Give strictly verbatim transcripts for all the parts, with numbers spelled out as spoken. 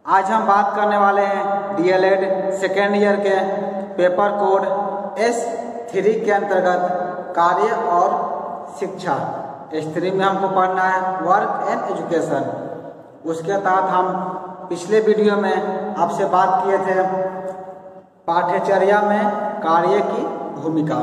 आज हम बात करने वाले हैं डीएलएड सेकेंड ईयर के पेपर कोड एस थ्री के अंतर्गत कार्य और शिक्षा। एस थ्री में हमको पढ़ना है वर्क एंड एजुकेशन। उसके तहत हम पिछले वीडियो में आपसे बात किए थे पाठ्यचर्या में कार्य की भूमिका।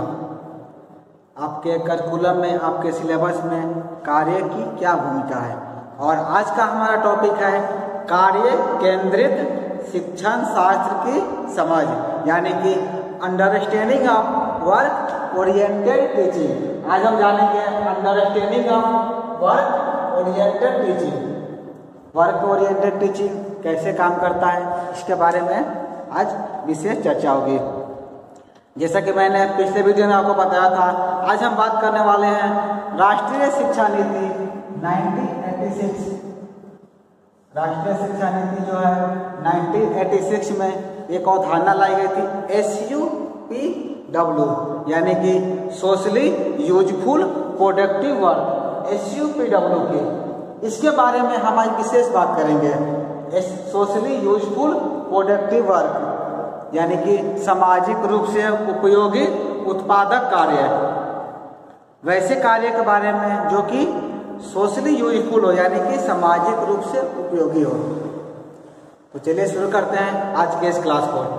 आपके करिकुलम में, आपके सिलेबस में कार्य की क्या भूमिका है। और आज का हमारा टॉपिक है कार्य केंद्रित शिक्षण शास्त्र की समझ, यानी कि understanding of work oriented teaching. आज हम जानेंगे understanding of work oriented teaching. Work oriented teaching कैसे काम करता है, इसके बारे में आज विशेष चर्चा होगी। जैसा कि मैंने पिछले वीडियो में आपको बताया था, आज हम बात करने वाले हैं राष्ट्रीय शिक्षा नीति नाइनटीन एटी सिक्स। राष्ट्रीय शिक्षा नीति जो है नाइनटीन एटी सिक्स में एक अवधारणा लाई गई थी एस यू पी डब्ल्यू, यानी कि socially useful productive work, S U P W की। इसके बारे में हम आज विशेष बात करेंगे। सोशली यूजफुल प्रोडक्टिव वर्क यानी कि सामाजिक रूप से उपयोगी उत्पादक कार्य, वैसे कार्य के बारे में जो कि सोशली यूजफुल हो, यानी कि सामाजिक रूप से उपयोगी हो। तो चलिए शुरू करते हैं आज के इस क्लास को।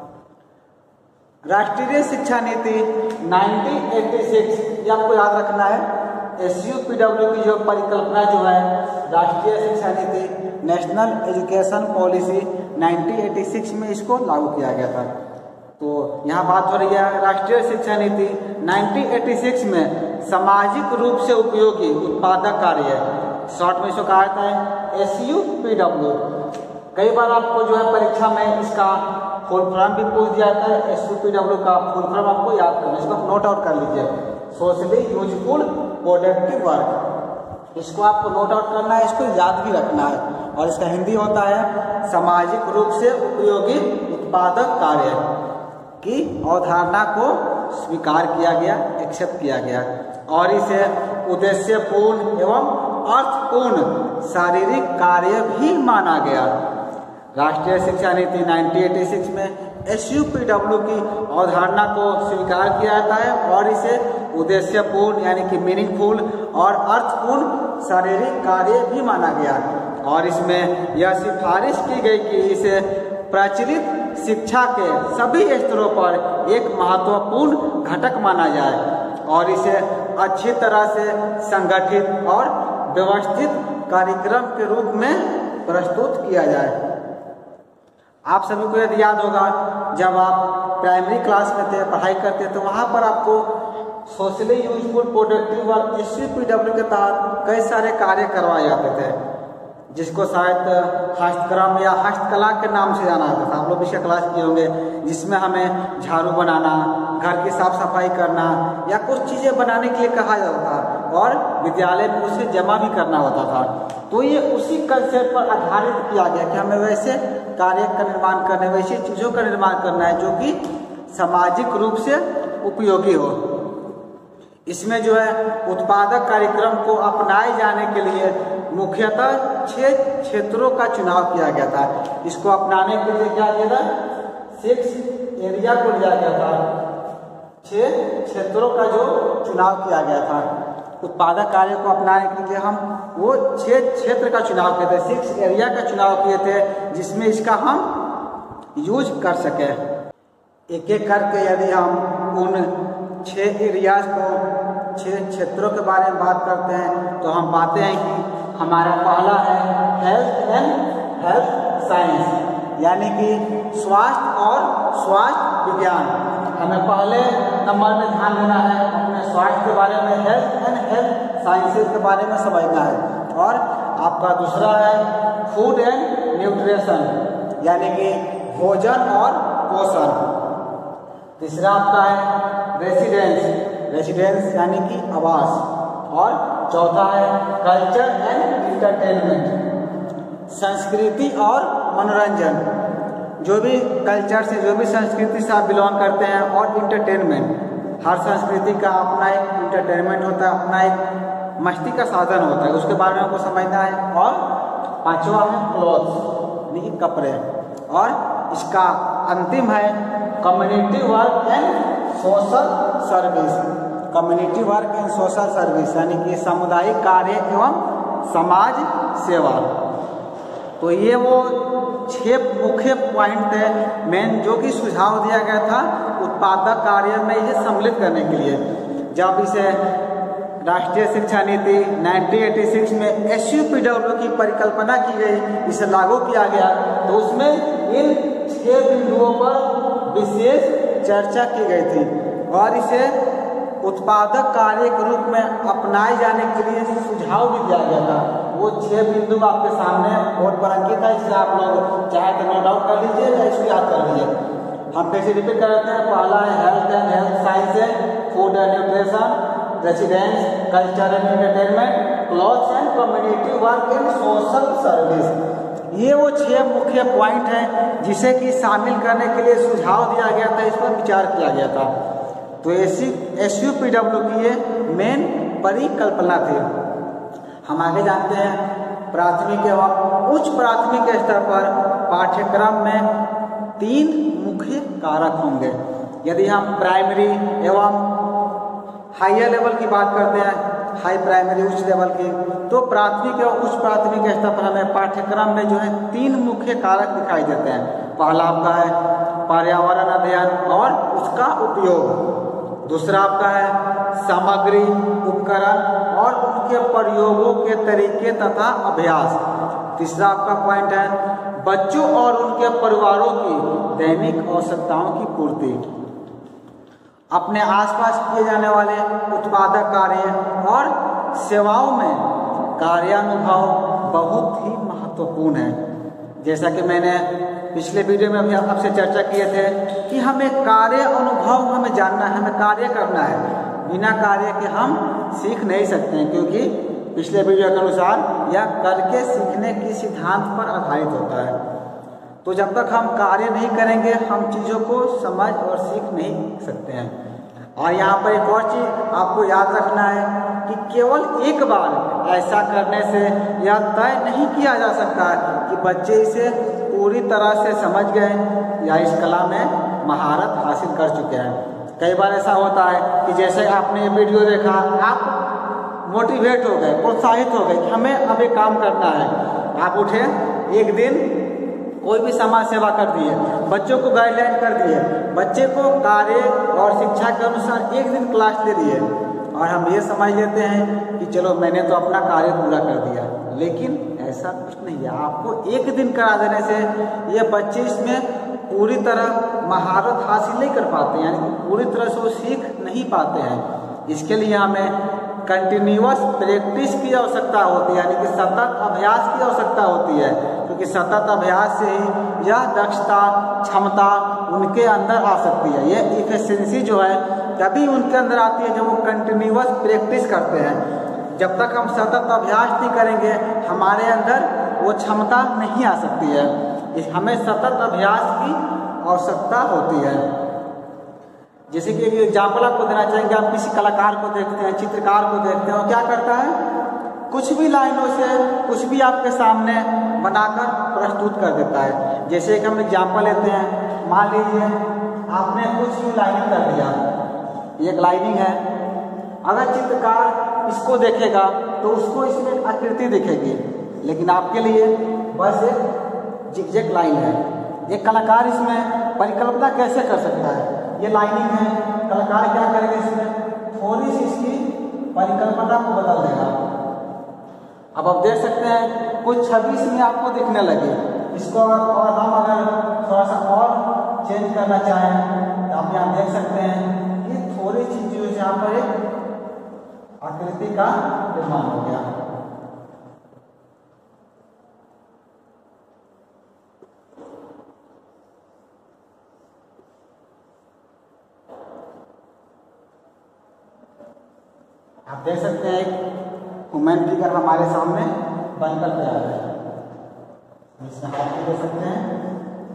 राष्ट्रीय शिक्षा नीति नाइनटीन एटी सिक्स, ये आपको याद रखना है। एस यू पी डब्ल्यू की जो परिकल्पना जो है राष्ट्रीय शिक्षा नीति national education policy nineteen eighty six में इसको लागू किया गया था। तो यहाँ बात हो रही है राष्ट्रीय शिक्षा नीति नाइनटीन एटी सिक्स में सामाजिक रूप से उपयोगी उत्पादक कार्य, शॉर्ट में इसको कहा जाता है एस यू पी डब्ल्यू। कई बार आपको जो है परीक्षा में इसका फुल फॉर्म भी पूछ दिया जाता है। एस यू पी डब्ल्यू का फुल फॉर्म आपको याद करना, इसको नोट आउट कर लीजिए, सोशली यूजफुल प्रोडक्टिव वर्क। इसको आपको नोट आउट करना है, इसको याद भी रखना है। और इसका हिंदी होता है सामाजिक रूप से उपयोगी उत्पादक कार्य की अवधारणा को स्वीकार किया गया, एक्सेप्ट किया गया और इसे उद्देश्यपूर्ण एवं अर्थपूर्ण शारीरिक कार्य भी माना गया। राष्ट्रीय शिक्षा नीति नाइनटीन एटी सिक्स में एस यू पी डब्ल्यू की अवधारणा को स्वीकार किया जाता है और इसे उद्देश्यपूर्ण यानी कि मीनिंगफुल और अर्थपूर्ण शारीरिक कार्य भी माना गया। और इसमें यह सिफारिश की गई कि इसे प्रचलित शिक्षा के सभी स्तरों पर एक महत्वपूर्ण घटक माना जाए और इसे अच्छी तरह से संगठित और व्यवस्थित कार्यक्रम के रूप में प्रस्तुत किया जाए। आप सभी को यदि याद होगा, जब आप प्राइमरी क्लास में थे, पढ़ाई करते तो वहाँ पर आपको socially useful productive work S U P W के तहत कई सारे कार्य करवाए जाते थे, जिसको शायद हस्तक्रम या हस्तकला के नाम से जाना जाता था। आप लोग इसका क्लास किए होंगे, जिसमें हमें झाड़ू बनाना, घर की साफ सफाई करना या कुछ चीज़ें बनाने के लिए कहा जाता था और विद्यालय में उसे जमा भी करना होता था। तो ये उसी कंसेप्ट पर आधारित किया गया कि हमें वैसे कार्य का निर्माण करना है, वैसी चीज़ों का निर्माण करना है जो कि सामाजिक रूप से उपयोगी हो। इसमें जो है उत्पादक कार्यक्रम को अपनाए जाने के लिए मुख्यतः छह क्षेत्रों का चुनाव किया गया था। इसको अपनाने के लिए क्या किया था, सिक्स एरिया को लिया गया था, छह क्षेत्रों का जो चुनाव किया गया था। उत्पादक कार्य को अपनाने के लिए हम वो छह क्षेत्र का चुनाव किए थे, सिक्स एरिया का चुनाव किए थे, जिसमें इसका हम यूज कर सके। एक एक करके यदि हम उन छह एरियाज को, छह क्षेत्रों के बारे में बात करते हैं तो हम पाते हैं कि हमारा पहला है हेल्थ एंड हेल्थ साइंस, यानी कि स्वास्थ्य और स्वास्थ्य विज्ञान। हमें पहले नंबर में ध्यान देना है अपने स्वास्थ्य के बारे में, हेल्थ एंड हेल्थ साइंसेज के बारे में समझना है। और आपका दूसरा है फूड एंड न्यूट्रिशन, यानी कि भोजन और पोषण। तीसरा आपका है रेसिडेंस, रेसिडेंस यानी कि आवास। और चौथा है कल्चर एंड इंटरटेनमेंट, संस्कृति और मनोरंजन। जो भी कल्चर से, जो भी संस्कृति से आप बिलोंग करते हैं, और इंटरटेनमेंट, हर संस्कृति का अपना एक इंटरटेनमेंट होता है, अपना एक मस्ती का साधन होता है, उसके बारे में आपको समझना है। और पांचवा है क्लोथ्स, यानी कि कपड़े। और इसका अंतिम है community work and social service. Community work and social service यानी कि सामुदायिक कार्य एवं समाज सेवा। तो ये वो छह मुख्य पॉइंट है मेन जो कि सुझाव दिया गया था उत्पादक कार्य में इसे सम्मिलित करने के लिए। जब इसे राष्ट्रीय शिक्षा नीति उन्नीस सौ छियासी में एस यू पी डब्ल्यू की परिकल्पना की गई, इसे लागू किया गया, तो उसमें इन छह बिंदुओं पर विशेष चर्चा की गई थी और इसे उत्पादक कार्य के रूप में अपनाए जाने के लिए सुझाव भी दिया गया था। वो छह बिंदु आपके सामने बोर्ड पर अंकित है, इसे आप लोग चाहे तो नोट आउट कर लीजिए या इसको याद कर लीजिए। हम फिर से रिपीट कर देते हैं। पहला है health and health science and food and nutrition, residence, culture and entertainment, clothes and community work and social service. ये वो छह मुख्य पॉइंट हैं जिसे कि शामिल करने के लिए सुझाव दिया गया था, इस पर विचार किया गया था। तो एस यू पी डब्ल्यू की ये मेन परिकल्पना थी। हम आगे जानते हैं प्राथमिक एवं उच्च प्राथमिक स्तर पर पाठ्यक्रम में तीन मुख्य कारक होंगे। यदि हम प्राइमरी एवं हायर लेवल की बात करते हैं, हाई प्राइमरी उच्च लेवल की, तो प्राथमिक एवं उच्च प्राथमिक स्तर पर हमें पाठ्यक्रम में जो है तीन मुख्य कारक दिखाई देते हैं। पहला आपका है पर्यावरण अध्ययन और उसका उपयोग, दूसरा आपका है सामग्री उपकरण और उनके प्रयोगों के तरीके तथा अभ्यास, तीसरा आपका पॉइंट है बच्चों और उनके परिवारों की दैनिक आवश्यकताओं की पूर्ति। अपने आसपास किए जाने वाले उत्पादक कार्य और सेवाओं में कार्यानुभव बहुत ही महत्वपूर्ण है। जैसा कि मैंने पिछले वीडियो में अभी आपसे चर्चा किए थे कि हमें कार्य अनुभव हमें जानना है, हमें कार्य करना है। बिना कार्य के हम सीख नहीं सकते हैं, क्योंकि पिछले वीडियो के अनुसार यह करके सीखने की सिद्धांत पर आधारित होता है। तो जब तक हम कार्य नहीं करेंगे हम चीज़ों को समझ और सीख नहीं सकते हैं। और यहाँ पर एक और चीज़ आपको याद रखना है कि केवल एक बार ऐसा करने से यह तय नहीं किया जा सकता कि बच्चे इसे पूरी तरह से समझ गए या इस कला में महारत हासिल कर चुके हैं। कई बार ऐसा होता है कि जैसे आपने ये वीडियो देखा, आप मोटिवेट हो गए, प्रोत्साहित हो गए कि हमें अब एक काम करना है। आप उठे, एक दिन कोई भी समाज सेवा कर दिए, बच्चों को गाइडलाइन कर दिए, बच्चे को कार्य और शिक्षा के अनुसार एक दिन क्लास ले दिए और हम ये समझ लेते हैं कि चलो मैंने तो अपना कार्य पूरा कर दिया। लेकिन ऐसा कुछ नहीं है। आपको एक दिन करा देने से ये बच्चे इसमें पूरी तरह महारत हासिल नहीं कर पाते, यानी कि पूरी तरह से वो सीख नहीं पाते हैं। इसके लिए हमें कंटिन्यूअस प्रैक्टिस की आवश्यकता होती है, यानी कि सतत अभ्यास की आवश्यकता होती है, क्योंकि सतत अभ्यास से ही यह दक्षता क्षमता उनके अंदर आ सकती है। यह इफिशिएंसी जो है तभी उनके अंदर आती है जब वो कंटिन्यूअस प्रैक्टिस करते हैं। जब तक हम सतत अभ्यास नहीं करेंगे हमारे अंदर वो क्षमता नहीं आ सकती है। हमें सतत अभ्यास की आवश्यकता होती है। जैसे कि एक एग्जाम्पल आपको देना चाहेंगे, आप किसी कलाकार को देखते हैं, चित्रकार को देखते हैं, वो क्या करता है, कुछ भी लाइनों से कुछ भी आपके सामने बनाकर प्रस्तुत कर देता है। जैसे कि हम एग्जाम्पल लेते हैं, मान लीजिए आपने कुछ भी लाइनिंग कर दिया, एक लाइनिंग है, अगर चित्रकार इसको देखेगा तो उसको इसमें आकृति दिखेगी, लेकिन आपके लिए बस एक जिगजैग लाइन है। एक कलाकार इसमें परिकल्पना कैसे कर सकता है, ये लाइनिंग है, कलाकार क्या करेगा, इसमें थोड़ी सी इसकी परिकल्पना को बदल देगा। अब आप देख सकते हैं कुछ छवि इसमें आपको दिखने लगे, इसको और हम अगर थोड़ा सा और चेंज करना चाहें तो आप यहाँ देख सकते हैं कि थोड़ी चीज जो है यहाँ पर एक आकृति का निर्माण हो गया। आप देख सकते हैं एक ह्यूमन फिगर हमारे सामने बनकर तैयार है, इसमें हाथ भी देख सकते हैं।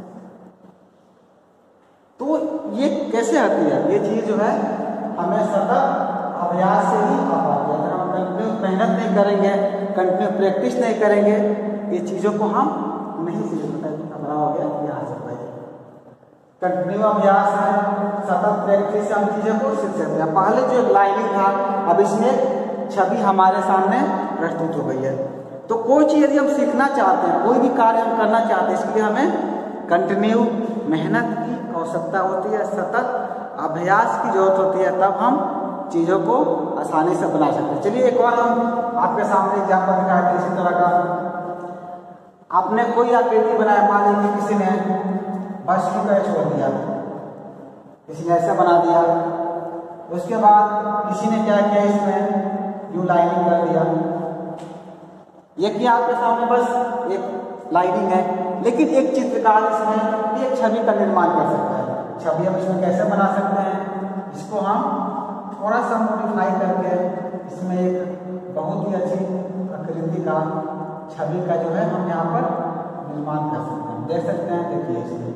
तो ये कैसे आती है, ये चीज जो है हमें सतत अभ्यास से ही आ पाती है। अगर हम कंटिन्यू मेहनत नहीं करेंगे, कंटिन्यू प्रैक्टिस नहीं करेंगे, ये चीज़ों को हम नहीं सीख सकता, खतरा हो गया यहाँ से भाई। कंटिन्यू अभ्यास है, सतत प्रैक्टिस से हम चीज़ों को सीख सकते हैं। पहले जो एक लाइनिंग था, अब इसमें छवि हमारे सामने प्रस्तुत हो गई है। तो कोई चीज़ यदि हम सीखना चाहते हैं, कोई भी कार्य हम करना चाहते हैं, इसके लिए हमें कंटिन्यू मेहनत की आवश्यकता होती है, सतत अभ्यास की जरूरत होती है, तब हम चीज़ों को आसानी से बना सकते हैं। चलिए एक और हम आपके सामने एग्जाम्पल दिखाते हैं इसी तरह का। आपने कोई आकृति बनाया, मान लीजिए किसी ने बस की तरह छोड़ दिया, किसी ने ऐसा बना दिया, उसके बाद किसी ने क्या किया, इसमें यूं लाइनिंग कर दिया। ये किया आपके सामने बस एक लाइनिंग है, लेकिन एक चित्रकार इसमें एक छवि का निर्माण कर सकता है। छवि हम इसमें कैसे बना सकते हैं, इसको हम थोड़ा सा मॉडिफाई करके इसमें एक बहुत ही अच्छी आकृति का छवि का जो है हम यहाँ पर निर्माण कर सकते हैं। देख सकते हैं, देखिए इसमें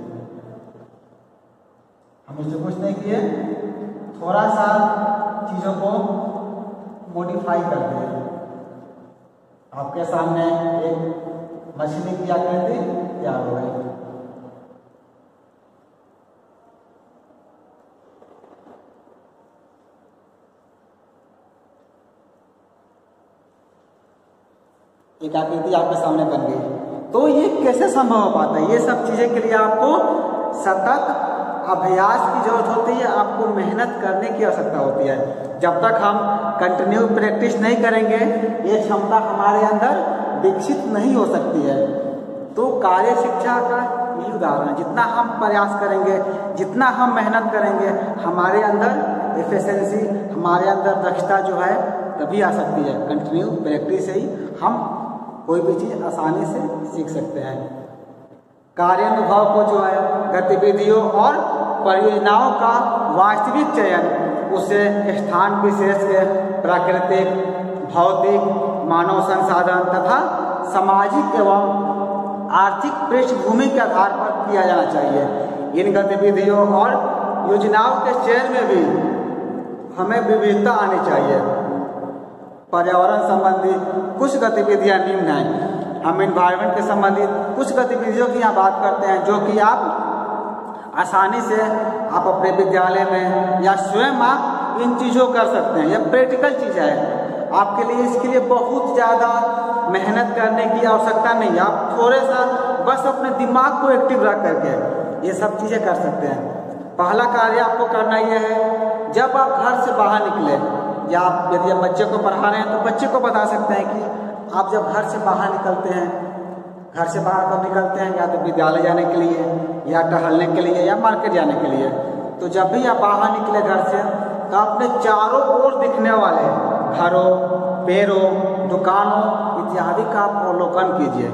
हम इससे कुछ नहीं किए, थोड़ा सा चीज़ों को मॉडिफाई कर दिए। आपके सामने एक मछली की आकृति तैयार हो गई। एक आकृति आपके सामने बन गई। तो ये कैसे संभव हो पाता है? ये सब चीज़ें के लिए आपको सतत अभ्यास की जरूरत होती है, आपको मेहनत करने की आवश्यकता होती है। जब तक हम कंटिन्यू प्रैक्टिस नहीं करेंगे, ये क्षमता हमारे अंदर विकसित नहीं हो सकती है। तो कार्य शिक्षा का यही उदाहरण है, जितना हम प्रयास करेंगे, जितना हम मेहनत करेंगे, हमारे अंदर एफिशिएंसी, हमारे अंदर दक्षता जो है तभी आ सकती है। कंटिन्यू प्रैक्टिस से ही हम कोई भी चीज़ आसानी से सीख सकते हैं। कार्यानुभव को जो है गतिविधियों और परियोजनाओं का वास्तविक चयन, उसे स्थान विशेष के प्राकृतिक, भौतिक, मानव संसाधन तथा सामाजिक एवं आर्थिक पृष्ठभूमि के आधार पर किया जाना चाहिए। इन गतिविधियों और योजनाओं के चयन में भी हमें विविधता आनी चाहिए। पर्यावरण संबंधी कुछ गतिविधियां निम्न हैं। हम इन्वायरमेंट के संबंधित कुछ गतिविधियों की यहाँ बात करते हैं, जो कि आप आसानी से आप अपने विद्यालय में या स्वयं आप इन चीज़ों कर सकते हैं। यह प्रैक्टिकल चीज़ है, आपके लिए इसके लिए बहुत ज़्यादा मेहनत करने की आवश्यकता नहीं है। आप थोड़े सा बस अपने दिमाग को एक्टिव रख करके ये सब चीज़ें कर सकते हैं। पहला कार्य आपको करना यह है, जब आप घर से बाहर निकले, या आप यदि आप बच्चे को पढ़ा रहे हैं तो बच्चे को बता सकते हैं कि आप जब घर से बाहर निकलते हैं, घर से बाहर कब निकलते हैं, या तो विद्यालय जाने के लिए, या टहलने के लिए, या मार्केट जाने के लिए। तो जब भी आप बाहर निकले घर से, तो अपने चारों ओर दिखने वाले घरों, पेड़ों, दुकानों इत्यादि का आप अवलोकन कीजिए।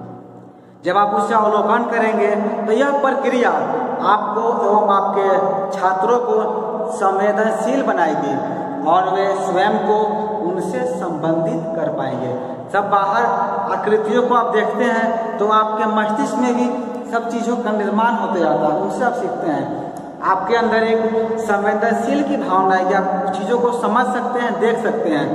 जब आप उससे अवलोकन करेंगे तो यह प्रक्रिया आपको एवं आपके छात्रों को संवेदनशील बनाएगी और वे स्वयं को उनसे संबंधित कर पाएंगे। सब बाहर आकृतियों को आप देखते हैं तो आपके मस्तिष्क में भी सब चीज़ों का निर्माण होते जाता है, उनसे आप सीखते हैं। आपके अंदर एक संवेदनशील की भावना है कि आप चीज़ों को समझ सकते हैं, देख सकते हैं।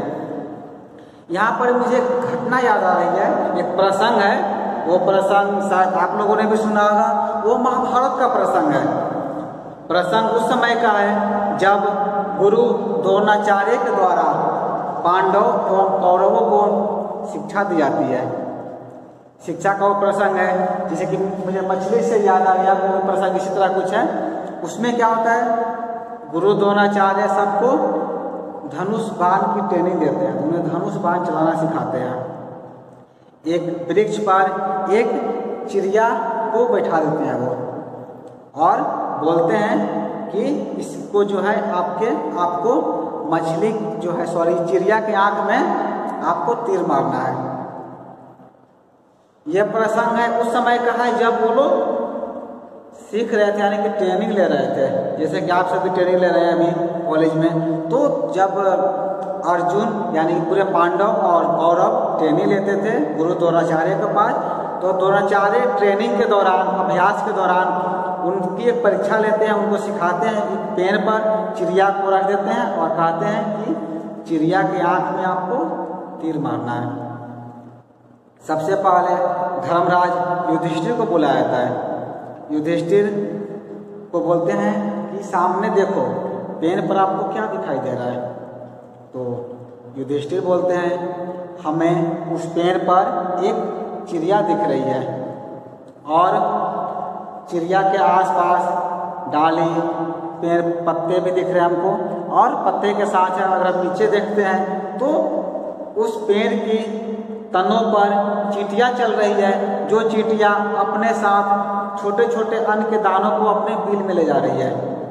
यहाँ पर मुझे एक घटना याद आ रही है, एक प्रसंग है। वो प्रसंग शायद आप लोगों ने भी सुना होगा, वो महाभारत का प्रसंग है। प्रसंग उस समय का है जब गुरु द्रोणाचार्य के द्वारा पांडव एवं कौरवों को शिक्षा दी जाती है। शिक्षा का वो प्रसंग है, जैसे कि मुझे मछली से याद आ गया, वो प्रसंग इसी तरह कुछ है। उसमें क्या होता है, गुरु द्रोणाचार्य सबको धनुष बाण की ट्रेनिंग देते हैं, उन्हें धनुष बाण चलाना सिखाते हैं। एक वृक्ष पर एक चिड़िया को बैठा देते हैं वो, और बोलते हैं कि इसको जो है आपके आपको मछली जो है सॉरी चिड़िया के आंख में आपको तीर मारना है। यह प्रसंग है उस समय का है जब वो लोग सीख रहे थे, यानी कि ट्रेनिंग ले रहे थे। जैसे कि आप सभी ट्रेनिंग ले रहे हैं अभी कॉलेज में। तो जब अर्जुन यानी पूरे पांडव और कौरव ट्रेनिंग लेते थे गुरु द्रोणाचार्य के पास, तो द्रोणाचार्य ट्रेनिंग के दौरान, अभ्यास के दौरान उनकी एक परीक्षा लेते हैं, उनको सिखाते हैं कि पेड़ पर चिड़िया को रख देते हैं और कहते हैं कि चिड़िया की आंख में आपको तीर मारना है। सबसे पहले धर्मराज युधिष्ठिर को बुलाया जाता है। युधिष्ठिर को बोलते हैं कि सामने देखो, पेन पर आपको क्या दिखाई दे रहा है? तो युधिष्ठिर बोलते हैं हमें उस पेन पर एक चिड़िया दिख रही है और चिड़िया के आसपास डाली पेड़ पत्ते भी दिख रहे हैं हमको, और पत्ते के साथ अगर हम नीचे देखते हैं तो उस पेड़ की तनों पर चींटियां चल रही है, जो चींटियां अपने साथ छोटे छोटे अन्न के दानों को अपने बिल में ले जा रही है।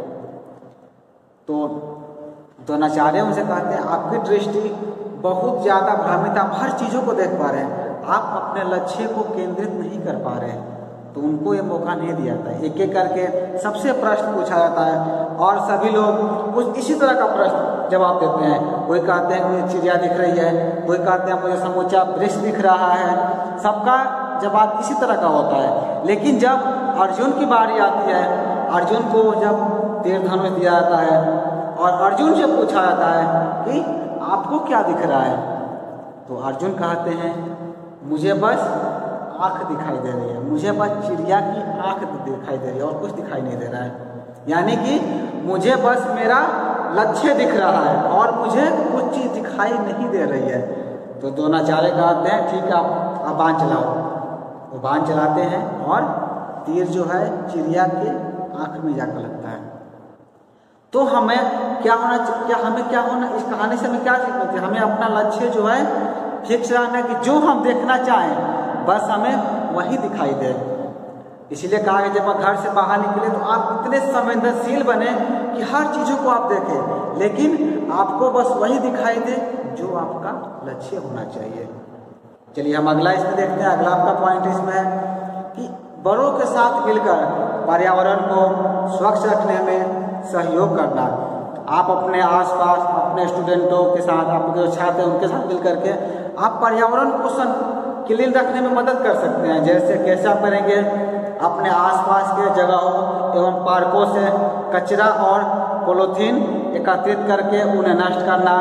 तो द्रोणाचार्य उनसे कहते हैं आपकी दृष्टि बहुत ज़्यादा भ्रमित, आप हर चीज़ों को देख पा रहे हैं, आप अपने लक्ष्य को केंद्रित नहीं कर पा रहे हैं। तो उनको ये मौका नहीं दिया जाता है। एक एक करके सबसे प्रश्न पूछा जाता है और सभी लोग कुछ इसी तरह का प्रश्न जवाब देते हैं। कोई कहते हैं मुझे चिड़िया दिख रही है, कोई कहते हैं मुझे समूचा वृक्ष दिख रहा है। सबका जवाब इसी तरह का होता है। लेकिन जब अर्जुन की बारी आती है, अर्जुन को जब तीर धनुष दिया जाता है और अर्जुन से पूछा जाता है कि आपको क्या दिख रहा है, तो अर्जुन कहते हैं मुझे बस आँख दिखाई दे रही है, मुझे बस चिड़िया की आँख दिखाई दे रही है और कुछ दिखाई नहीं दे रहा है। यानी कि मुझे बस मेरा लक्ष्य दिख रहा है और मुझे कुछ चीज़ दिखाई नहीं दे रही है। तो द्रोणाचार्य कहते हैं ठीक है, आप आप बाण चलाओ। वो बाण चलाते हैं और तीर जो है चिड़िया के आँख में जाकर लगता है। तो हमें क्या होना क्या हमें क्या होना इस कहानी से हमें क्या सीखना चाहिए? हमें अपना लक्ष्य जो है फिक्स रहना है कि जो हम देखना चाहें बस हमें वही दिखाई दे। इसलिए कहा कि जब आप घर से बाहर निकले तो आप इतने संवेदनशील बने कि हर चीज़ों को आप देखें, लेकिन आपको बस वही दिखाई दे जो आपका लक्ष्य होना चाहिए। चलिए हम अगला इसमें देखते हैं। अगला आपका पॉइंट इसमें है कि बड़ों के साथ मिलकर पर्यावरण को स्वच्छ रखने में सहयोग करना। आप अपने आसपास अपने स्टूडेंटों के साथ, आपके जो छात्र हैं उनके साथ मिल करके आप पर्यावरण को क्लीन रखने में मदद कर सकते हैं। जैसे कैसे आप करेंगे? अपने आसपास के जगहों एवं पार्कों से कचरा और पॉलीथीन एकत्रित करके उन्हें नष्ट करना,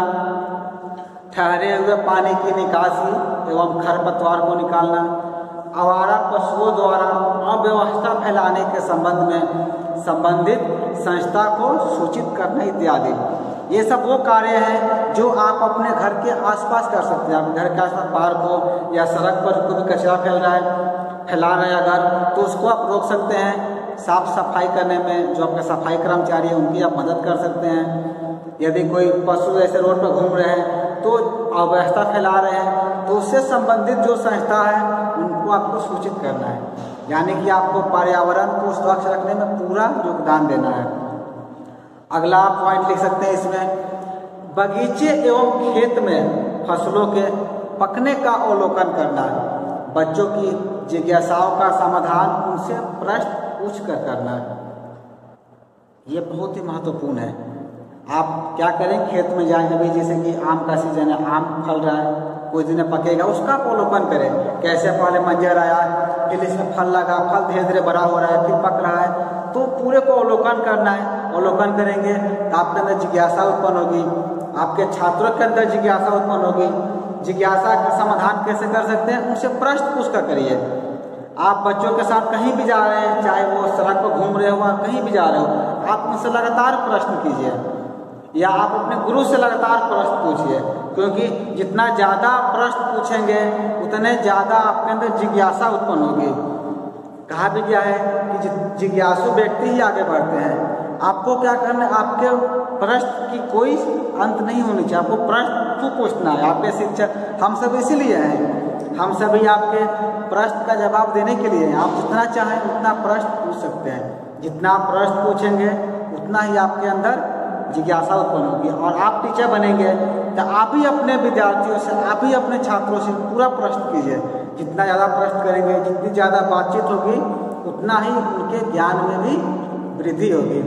ठहरे हुए पानी की निकासी एवं खरपतवार को निकालना, आवारा पशुओं द्वारा अव्यवस्था फैलाने के संबंध में संबंधित संस्था को सूचित करना इत्यादि। ये सब वो कार्य हैं जो आप अपने घर के आसपास कर सकते हैं। आप घर के आसपास पार्क हो या सड़क पर कोई भी कचरा फैल रहा है फैला रहे अगर, तो उसको आप रोक सकते हैं। साफ सफाई करने में जो आपके सफाई कर्मचारी हैं उनकी आप मदद कर सकते हैं। यदि कोई पशु ऐसे रोड पर घूम रहे हैं तो अव्यवस्था फैला रहे हैं, तो उससे संबंधित जो संस्था है उनको आपको सूचित करना है। यानी कि आपको पर्यावरण को स्वच्छ रखने में पूरा योगदान देना है। अगला पॉइंट लिख सकते हैं इसमें, बगीचे एवं खेत में फसलों के पकने का अवलोकन करना, बच्चों की जिज्ञासाओं का समाधान उनसे प्रश्न पूछ कर करना। ये बहुत ही महत्वपूर्ण है। आप क्या करें, खेत में जाएं, अभी जैसे कि आम का सीजन है, आम फल रहा है, कुछ दिन पकेगा, उसका अवलोकन करें। कैसे पहले मंजर आया, फिर इसमें फल लगा, फल धीरे धीरे बड़ा हो रहा है, फिर पक रहा है, तो पूरे को अवलोकन करना है। अवलोकन करेंगे तो आपके अंदर जिज्ञासा उत्पन्न होगी, आपके छात्रों के अंदर जिज्ञासा उत्पन्न होगी। जिज्ञासा का समाधान कैसे कर सकते हैं? उनसे प्रश्न पूछ कर करिए। आप बच्चों के साथ कहीं भी जा रहे हैं, चाहे वो सड़क पर घूम रहे हो, कहीं भी जा रहे हो, आप उनसे लगातार प्रश्न कीजिए या आप अपने गुरु से लगातार प्रश्न पूछिए, क्योंकि जितना ज़्यादा प्रश्न पूछेंगे उतने ज़्यादा आपके अंदर जिज्ञासा उत्पन्न होगी। कहा भी गया है कि जिज्ञासु व्यक्ति ही आगे बढ़ते हैं। आपको क्या करना है, आपके प्रश्न की कोई अंत नहीं होनी चाहिए, आपको प्रश्न क्यों पूछना है। आपके शिक्षक हम सब इसीलिए हैं, हम सभी आपके प्रश्न का जवाब देने के लिए हैं। आप जितना चाहें उतना प्रश्न पूछ सकते हैं। जितना आप प्रश्न पूछेंगे उतना ही आपके अंदर जिज्ञासा उत्पन्न होगी और आप टीचर बनेंगे तो आप ही अपने विद्यार्थियों से, आप ही अपने छात्रों से पूरा प्रश्न कीजिए। जितना ज़्यादा प्रश्न करेंगे, जितनी ज़्यादा बातचीत होगी, उतना ही उनके ज्ञान में भी वृद्धि होगी।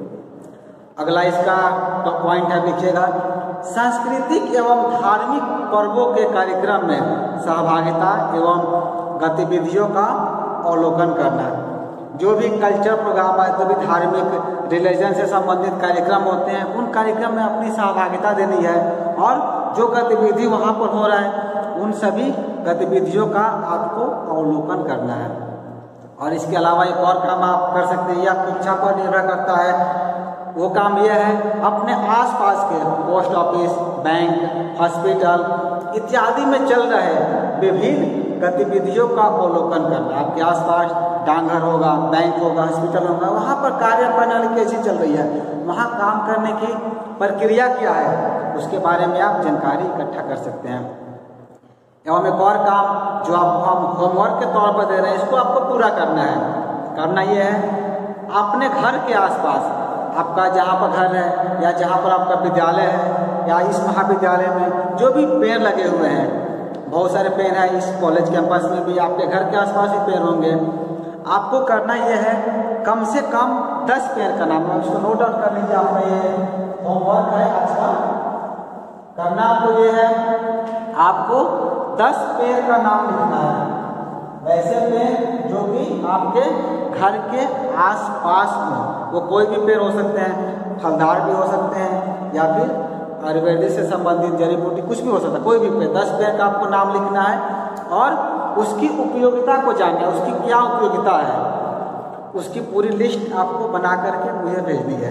अगला इसका तो पॉइंट है, लिखिएगा, सांस्कृतिक एवं धार्मिक पर्वों के कार्यक्रम में सहभागिता एवं गतिविधियों का अवलोकन करना। जो भी कल्चर प्रोग्राम है, जो भी धार्मिक रिलीजन से संबंधित कार्यक्रम होते हैं, उन कार्यक्रम में अपनी सहभागिता देनी है और जो गतिविधि वहाँ पर हो रहा है उन सभी गतिविधियों का आपको अवलोकन करना है। और इसके अलावा एक और काम आप कर सकते हैं, यह इच्छा पर निर्भर करता है। वो काम यह है अपने आसपास के पोस्ट ऑफिस, बैंक, हॉस्पिटल इत्यादि में चल रहे विभिन्न गतिविधियों का अवलोकन करना। आपके आसपास डाकघर होगा, बैंक होगा, हॉस्पिटल होगा, वहाँ पर कार्य प्रणाली कैसी चल रही है, वहाँ काम करने की प्रक्रिया क्या है, उसके बारे में आप जानकारी इकट्ठा कर सकते हैं। एवं एक और काम जो आप हम होमवर्क के तौर पर दे रहे हैं, इसको आपको पूरा करना है। करना यह है अपने घर के आसपास, आपका जहाँ पर घर है या जहाँ पर आपका विद्यालय है या इस महाविद्यालय में जो भी पेड़ लगे हुए हैं, बहुत सारे पेड़ हैं इस कॉलेज कैंपस में भी, आपके घर के आसपास भी पेड़ होंगे। आपको करना यह है कम से कम दस पेड़ का नाम है, उसको नोट डाउन कर लीजिए। आपका ये होमवर्क है आज का। करना आपको ये है, आपको दस पेड़ का नाम लिखना है, वैसे पेड़ जो कि आपके घर के आसपास हो। वो कोई भी पेड़ हो सकते हैं, फलदार भी हो सकते हैं या फिर आयुर्वेदिक से संबंधित जड़ी बूटी कुछ भी हो सकता है, कोई भी पेड़। दस पेड़ का आपको नाम लिखना है और उसकी उपयोगिता को जानना है, उसकी क्या उपयोगिता है, उसकी पूरी लिस्ट आपको बना करके मुझे भेजनी है।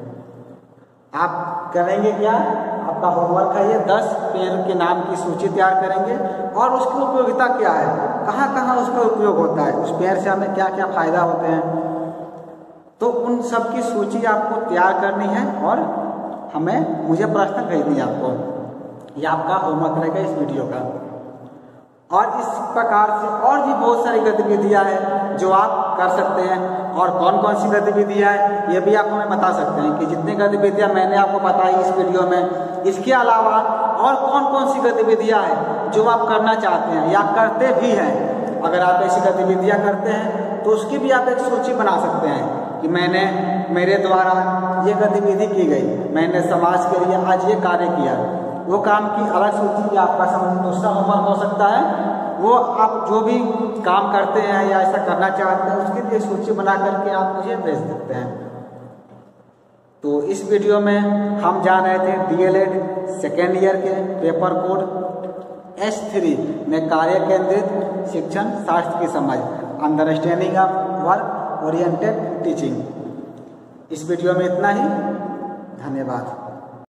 आप करेंगे क्या, आपका होमवर्क है ये, दस पेड़ के नाम की सूची तैयार करेंगे और उसकी उपयोगिता क्या है, कहाँ कहाँ उसका उपयोग होता है, उस पेड़ से हमें क्या क्या फायदा होते हैं। तो उन सब की सूची आपको तैयार करनी है और हमें मुझे प्रश्न भेजनी है आपको। ये आपका होमवर्क रहेगा इस वीडियो का। और इस प्रकार से और भी बहुत सारी गतिविधियां हैं जो आप कर सकते हैं। और कौन कौन सी गतिविधियां हैं ये भी आप हमें बता सकते हैं कि जितनी गतिविधियां मैंने आपको बताई इस वीडियो में, इसके अलावा और कौन कौन सी गतिविधियां हैं जो आप करना चाहते हैं या करते भी हैं। अगर आप ऐसी गतिविधियां करते हैं तो उसकी भी आप एक सूची बना सकते हैं कि मैंने मेरे द्वारा ये गतिविधि की गई, मैंने समाज के लिए आज ये कार्य किया। वो काम की अलग सूची भी आपका समझ दूसरा होमवर्क हो सकता है। वो आप जो भी काम करते हैं या ऐसा करना चाहते हैं उसके लिए सूची बना करके आप मुझे भेज सकते हैं। तो इस वीडियो में हम जान रहे थे डीएलएड सेकेंड ईयर के पेपर कोड एस थ्री में कार्य केंद्रित शिक्षण शास्त्र की समझ, understanding of work oriented teaching. इस वीडियो में इतना ही, धन्यवाद।